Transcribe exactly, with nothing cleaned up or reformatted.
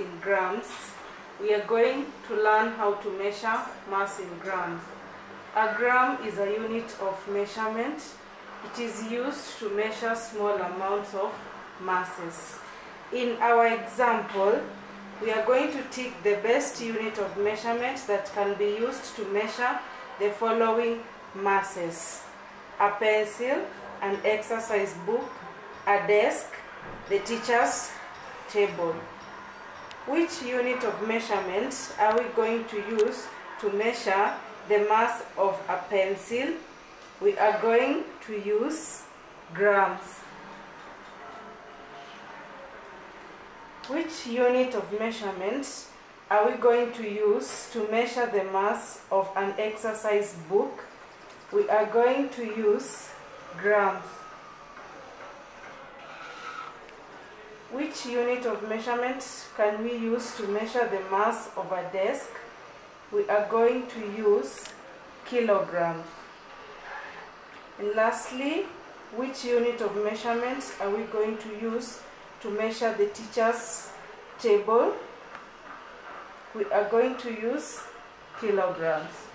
in grams, we are going to learn how to measure mass in grams. A gram is a unit of measurement. It is used to measure small amounts of masses. In our example, we are going to take the best unit of measurement that can be used to measure the following masses: a pencil, an exercise book, a desk, the teacher's table. Which unit of measurement are we going to use to measure the mass of a pencil? We are going to use grams. Which unit of measurement are we going to use to measure the mass of an exercise book? We are going to use grams. Which unit of measurement can we use to measure the mass of a desk? We are going to use kilograms. And lastly, which unit of measurement are we going to use to measure the teacher's table? We are going to use kilograms.